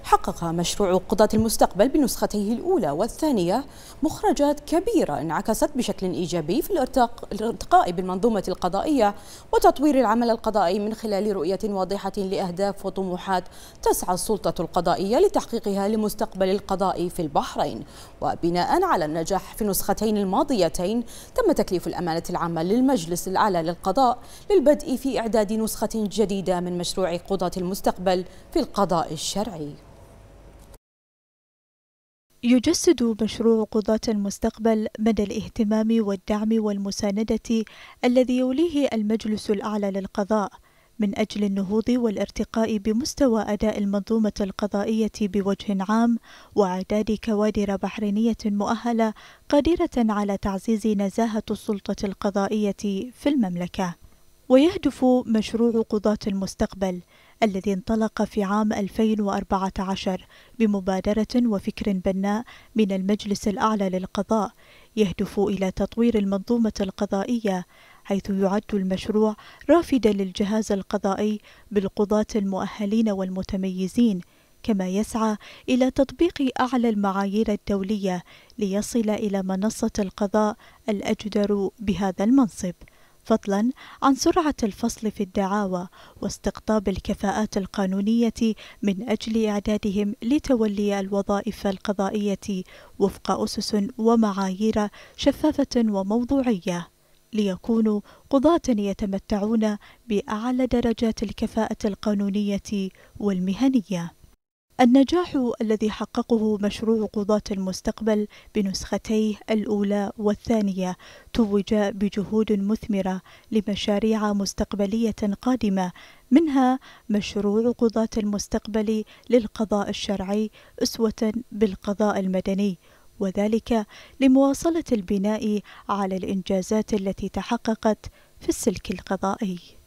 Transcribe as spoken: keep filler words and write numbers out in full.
حقق مشروع قضاة المستقبل بنسختيه الأولى والثانية مخرجات كبيرة انعكست بشكل إيجابي في الارتقاء بالمنظومة القضائية وتطوير العمل القضائي من خلال رؤية واضحة لأهداف وطموحات تسعى السلطة القضائية لتحقيقها لمستقبل القضاء في البحرين. وبناء على النجاح في النسختين الماضيتين تم تكليف الأمانة العامة للمجلس الأعلى للقضاء للبدء في إعداد نسخة جديدة من مشروع قضاة المستقبل في القضاء الشرعي. يجسد مشروع قضاة المستقبل مدى الاهتمام والدعم والمساندة الذي يوليه المجلس الأعلى للقضاء من أجل النهوض والارتقاء بمستوى أداء المنظومة القضائية بوجه عام وإعداد كوادر بحرينية مؤهلة قادرة على تعزيز نزاهة السلطة القضائية في المملكة. ويهدف مشروع قضاة المستقبل الذي انطلق في عام ألفين وأربعة عشر بمبادرة وفكر بناء من المجلس الأعلى للقضاء يهدف إلى تطوير المنظومة القضائية، حيث يعد المشروع رافدا للجهاز القضائي بالقضاة المؤهلين والمتميزين، كما يسعى إلى تطبيق أعلى المعايير الدولية ليصل إلى منصة القضاء الأجدر بهذا المنصب، فضلا عن سرعة الفصل في الدعاوى واستقطاب الكفاءات القانونية من أجل إعدادهم لتولي الوظائف القضائية وفق أسس ومعايير شفافة وموضوعية، ليكونوا قضاة يتمتعون بأعلى درجات الكفاءة القانونية والمهنية. النجاح الذي حققه مشروع قضاة المستقبل بنسختيه الأولى والثانية توج بجهود مثمرة لمشاريع مستقبلية قادمة، منها مشروع قضاة المستقبل للقضاء الشرعي أسوة بالقضاء المدني، وذلك لمواصلة البناء على الإنجازات التي تحققت في السلك القضائي.